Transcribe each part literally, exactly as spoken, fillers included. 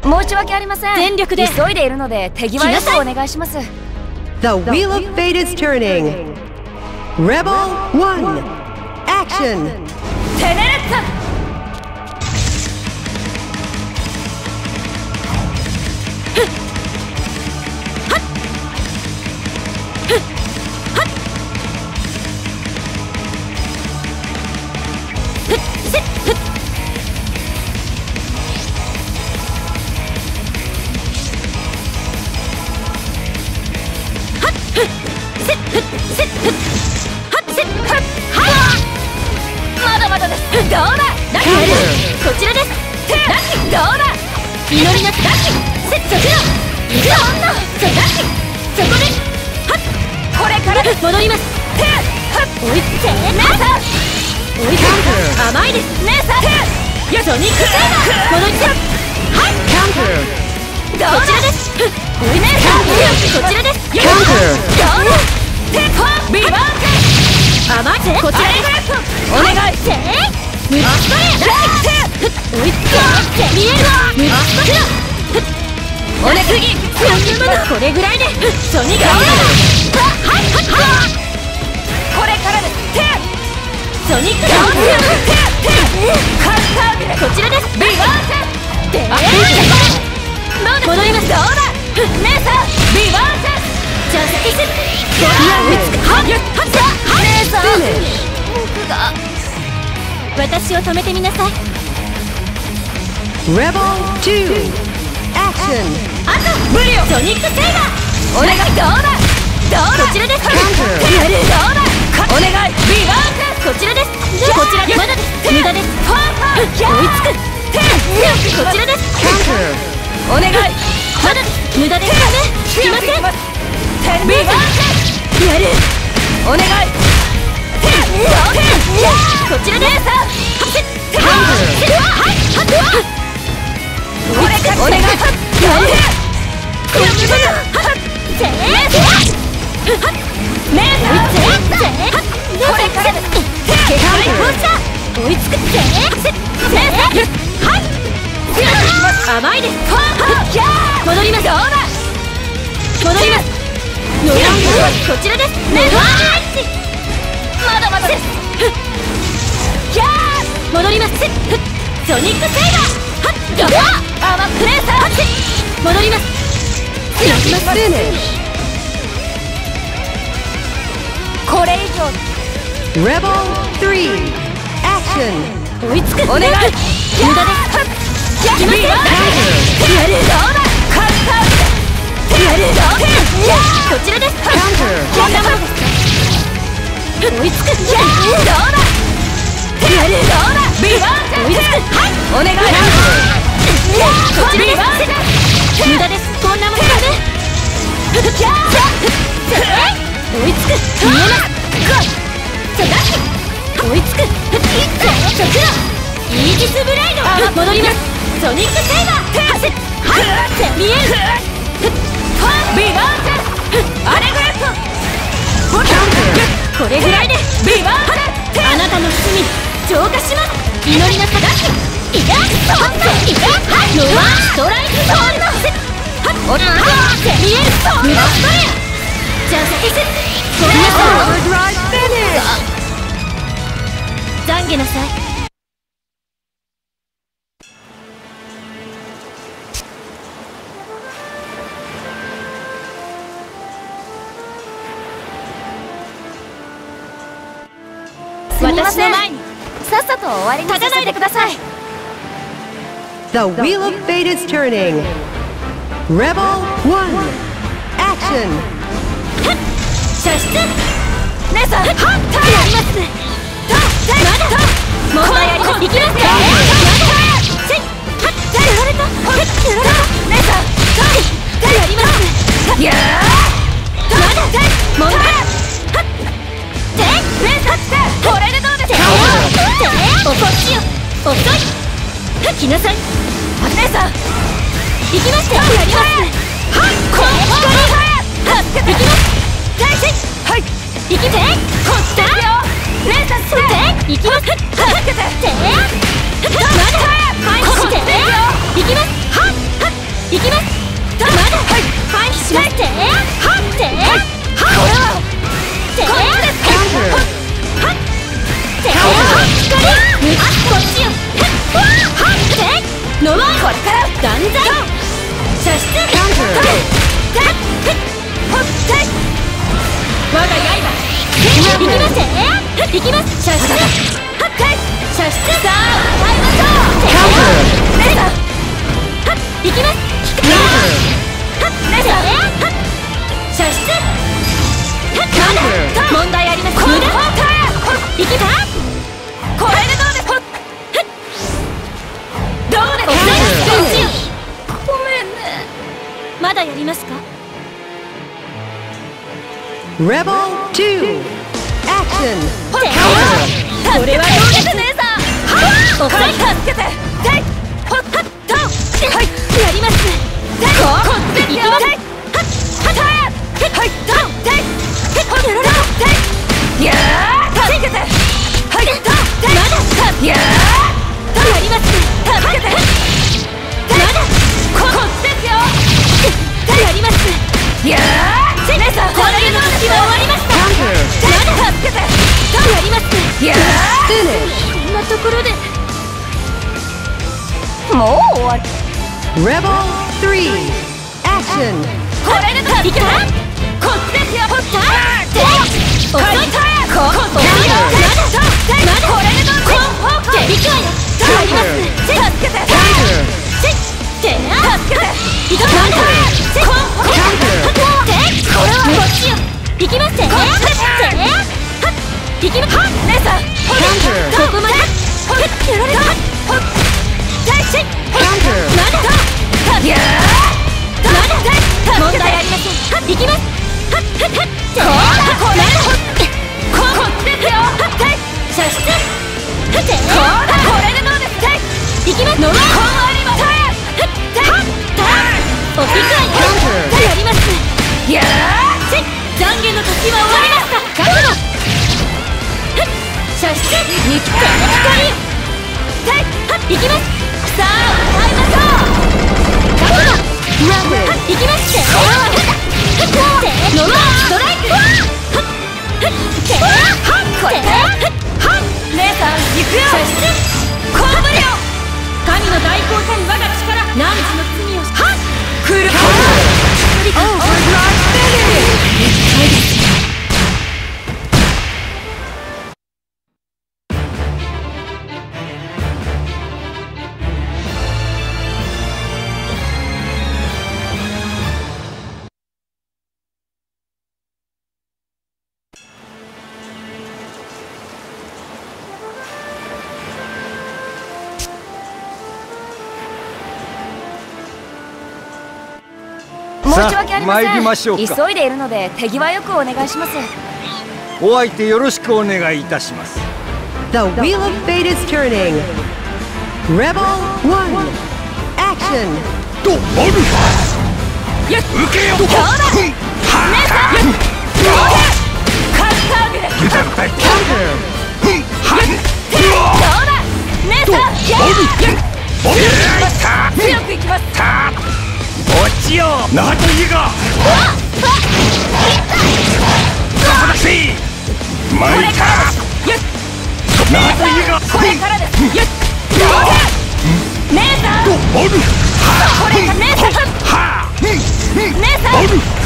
申し訳ありません。 全力で急いでいるので手際よくお願いします。 The wheel of fate is turning. Rebel one. Action. テネレッツァ。まだまだです。どうだ。こちらです。どうだ。祈りなくラッキー。セットゼロ。いくよ。そラッキー。そこです。これから戻ります。追いつけ。姉さん追いつけ。甘いです。姉さんよソニックセーバー。戻ります。はいカウンター。どうだ。こちらです。追い姉さんこちらです。どうだ。テコンビバーク。甘いぜ。こちらです。お願い。せームッストレーラッキー。追いつけ。見えるわ。ムッストレーおね次。これぐらいでソニックはいはいこれからです。ソニックダウンカウンタービルこちらです。ビバークで戻ります。どうだ姉さんビバークジャスティスドラ追いつくはっ姉さん僕が私を止めてみなさい。 Rebel two. Action. あとブリオソニックセイバーお願い。どうだどうだこちらです。やるどうだお願い。ビバークこちらです。こちらまだです無駄です。ファーファー追いつくこちらです。お願いまだです無駄です。すいませんビバークやるお願いこちらです。これからお願いやるこっちだせー姉さんこれからです。警戒放射追いつくぜ姉さんはい甘いです。戻ります。どうだ戻ります。こちらです。姉さんまだまだです。戻ります。ソニックセイバーどうだ甘く姉さん戻ります。これ以上 Rebel three. Action. 追いつくお願い無駄ですやりません。やるどうだカウンターやるどうだこちらです。こんなものです追いつくどうだやるどうだビバー追いつくはいお願いこちらです無駄です。こんなものだね追いつく見えます追いつくイージスブレイド戻ります。ソニックセイバーはい見えるビバークアレグレットこれぐらいでビバークあなたの罪浄化します。祈りなさいいやそんないやはいノワストライクゾーンおら見えるムラストレアジャスティスこれは懺悔なさい。私の前にさっさと終わりにさせてください。 The wheel of fate is turning. Rebel one. Action. 射出姉さんやりますね。まだ問題あります。いきますか。やられたやられた姉さんやりますね。やーまだ問題姉さんこれでどうですか。おこっちよ遅い来なさい姉さん行きましてやりますね。はいこう助けて行きます大臣はい行きてこっちよ姉さんそって行きます助けてまだ返して行きますはっきますいきます射出はっかい射出さあタイムソーレーザーはっいきますはっレーザーはっ射出はっ問題あります無駄いきますこれでどうですかどうですかごめんねまだやりますか Rebel two, action! これはどうです姉さんお二人助けてていほっはっとはいやりますていこっちでいきますはっはっはいとていほっやられたていやー助けてはいとていまだいやーとやります助けてまだこっちですよとやりますいやー姉さんこれでの時は終わりましたまだ助けてとやりますいやーこんなところでもう終わり Rebel three, action! これでいけますこっちですよほったて遅いこっちですよまだこれでどうこうこういくわよとやります助けてて助けていかまだこうこうてこれはこっちよいきますてこっちですていきます姉さんここまでほっやられたほっまだいやーまだ問題ありませんいきますはっはっはっこうこれこっちですよ射出これでどうですいきますのこうありませんおピクアややりますいやー懺悔の時は終わりました覚悟射出に光いきますさあタイムソー覚悟いきますってノローストライクこれ姉さん行くよ射出コーブリオ神の大光線我が力何時の罪をはっ来るか申し訳ありません。参りましょうか。急いでいるので手際よくお願いします。 お相手よろしくお願いいたします。 The wheel of fate is turning. Rebel one, action! とまる。 よっ。 受けよ。 どうだ。姉さん。よっ。カウンターグレ。 油断隊。カウンター。はん。 どうだ。姉さん。よっ。 おりました。 強くいきます。 落ちようナトイがせい参ったナトイがこれからですよっ姉さんおるこれか姉さんは姉さん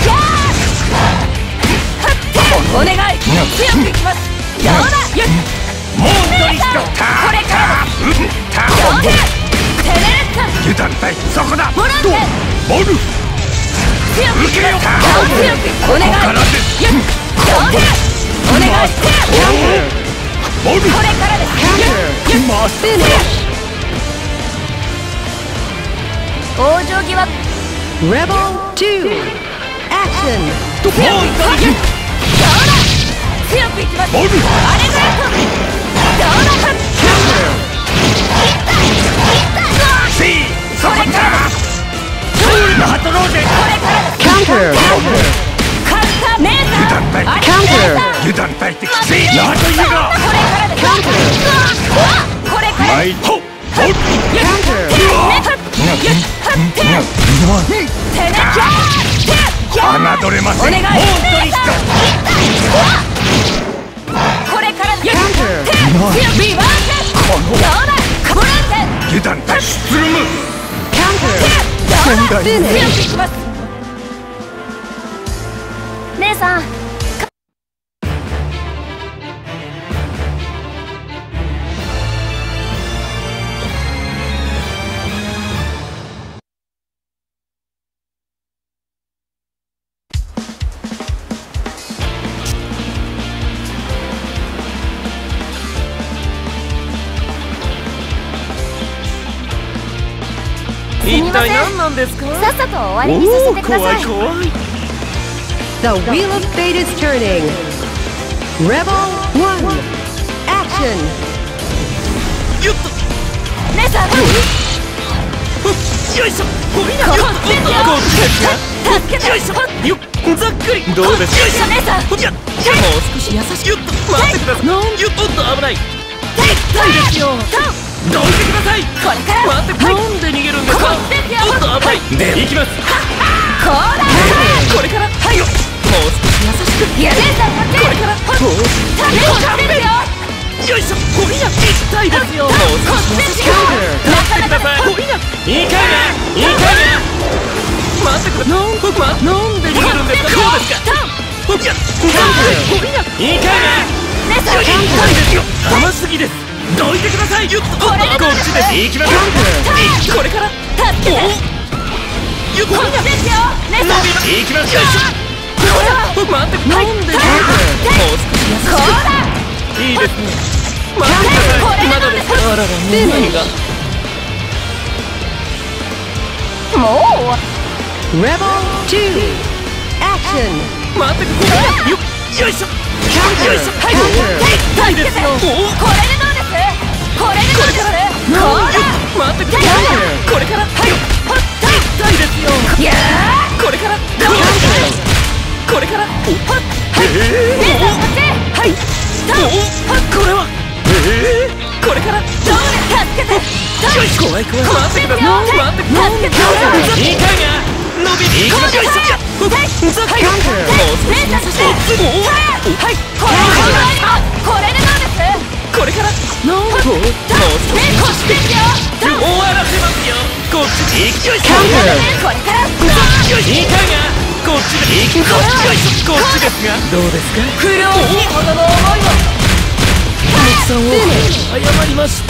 お願い強くいきますどうだよっもう一人これからですどうだテレレッタ油断隊そこだボランテボル強くいきます強くお願いよっどうだお願いボルこれからですマス往生際 Rebel two, action! もう一人どうだ強くいきますボルあれぐらいとどうだせいそこだナトローゼこれからです Counter! カウンター姉さん油断隊あれ Counter! 油断隊的せいナトイがこれからですこれからマイホボル侮れません。 お願いもう一人これからです Counter! ビワーセどうだカボランテ油断隊スルム Counter! どうだ強く Finish! いきます姉さんません。 何なんですか？ さっさと終わりにさせてください。 怖い怖い。 The wheel of fate is turning. Rebel one. Action. よっと。 姉さん、 よいしょ。こいな。 こよっと。 っちですよ。 こっちですか？ 助けて。 よいしょ。よっ。ざっくり。どうですか？ よいしょ、姉さん。 いや、もう少し優しく。よっと。待ってください。なんよっと危ない。 痛いですよ。 どいてください。 これから待って、なんで逃げるんですか？ こっちですよ。 おっと危ない。で、行きます。 こうだ。 これからはいよ。もう少し優しく。 いや、姉さん、こっち。 これからこっちですよ。 よいしょ。こいな。痛いですよ。もう少し優しく。待ってください。こいな。いいかいな。いいかいな。待ってください。なんまなんで逃げるんですか？どうですか？いや、こいな。いいかいな。 姉さん、 痛いですよ。甘すぎです。どいてください。よっと。こっちです。行きましょう。これから助けて。 よっこっちですよ。姉さん、 行きましょう。 これは待って、なんで逃げるんですか？もう少し優しこうだ。 く。いいですね。待ってください。まだですか？あらら、何が？ もう Rebel two. Action. 待ってください。よよいしょ。よいしょ。はい。痛いですよ。 これでどうです？これでどうです？こうだ。 待ってください。これからはい。痛いですよ。 いやこれからどうですか？これからおはっはい。 姉さん、こっち。 はい。おはっこれはええこれからどうです？助けて。 よし怖い怖い。待ってください。待ってください。 助けて。 いいかいが伸びていきましょう。ざっくり。もう少し優しい。おはい。 これこれでどうです？ これからなんともう少しこっちですよ。 終わらせますよ。こっちでよいしょ。 これからよしいいかいがこっちでいきこっちよいしょ。こっちですがどうですか？ 不良にほどの思いをさんを謝りました。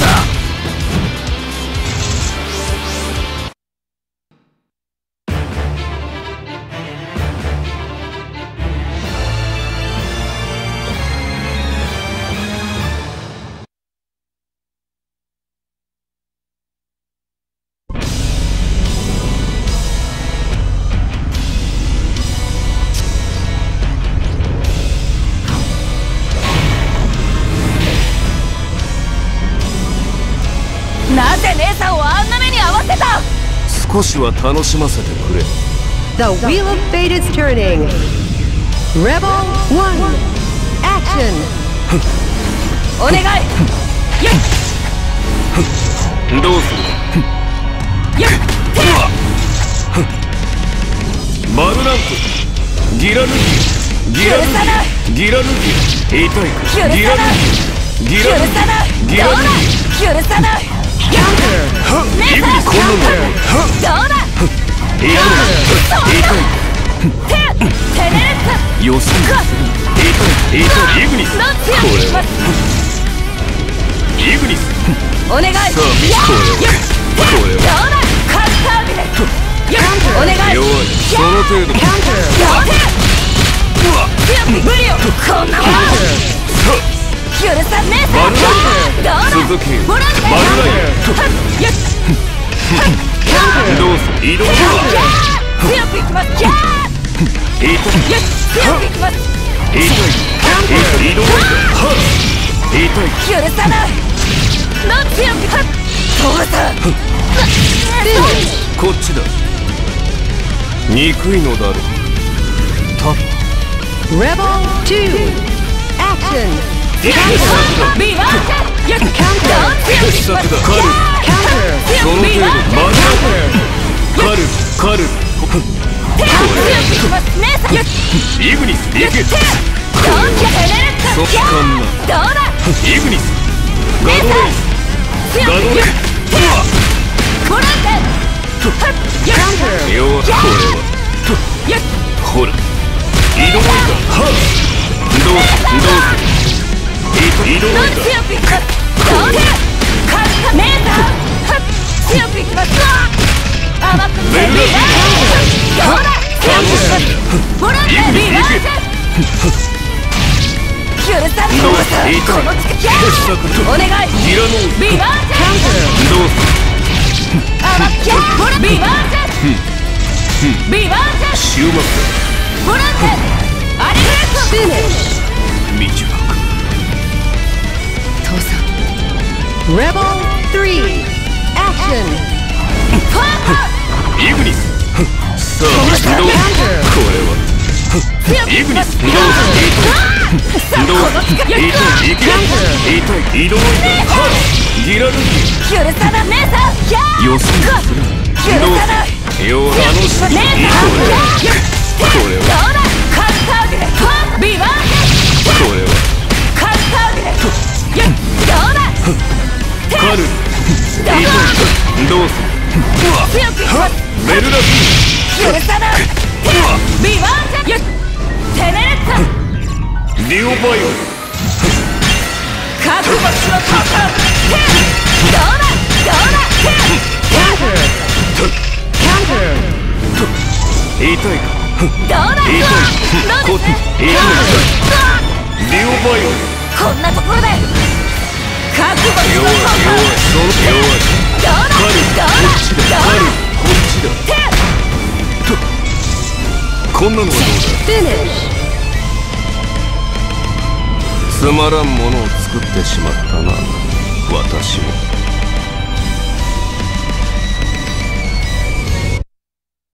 なぜ姉さんをあんな目に遭わせた？ 少しは楽しませてくれ。 The wheel of fate is turning. Rebel one. Action. お願い。よい。 どうする？ よい。 マルラントギラヌギギラヌギギラヌギ痛いか？ 許さない。 ギラヌギ許さない。 ギラヌギ許さない。 はっイグニスこんなのはっどうだ。 イグニス痛いてテネレッよすぎ痛い痛いイグニスなんてやこれついます。 イグニスお願い。 さあ見せこれはこれどうはだ。カッタービレ。お願い。 弱いその程度やってうわ強く無理よ。こんなもんさ許さねえマルラどうだ。 続けボランティアマルラインよし。 どうする移動は強くいきます。キャー。 痛いよし強くいきます。 痛い痛い移動は痛い許さない。なん強くはっ父さん。 こっちだ憎いのだろうタッ Rebel two. Action. プビワーチよし。どう強くいきます。 必殺だカル Counter. その程度マルカルカル手を強くいきます。姉さんよし。 イグニス行けどうじゃテネレット。 そっかんなどうだ。 イグニスガドレイス強くガドレイスボランティアはっよし。 弱これはよし。 ほら移動だはっどうするどうする移動なんだ強くいきます。どうだ。カッタ姉さんはっ強くいきます。甘くてビワーチどうだ。強くいきます。ボランティアビワーチ許さない。 どうするこの力必殺だお願い。 ギラノービワーチどうするあわっきゃほらビバースビバース終幕ボランテアリグレット Finish. 未熟父さん Rebel three. Action. ファーイグニスさあ移動これはイグニス移動移動移動移動ギラル許さな姉さんキャー予想許さなよあの式移動これはどうだカウンターグレファンビバースこれはカウンターグレよっどうだカルどうする強くベルラス許さなビバースよっテネレッタディオバイオ覚悟しろ父さんどうだどうだ Counter. Counter. 痛いかどうだ痛いこどうです痛いディオバイオこんなところで覚悟しろ弱い父さん弱いその弱いどうだカルどうだこっちだどうカルだこっちだこんなのはどうだ Finish. つまらんものを作ってしまったな私も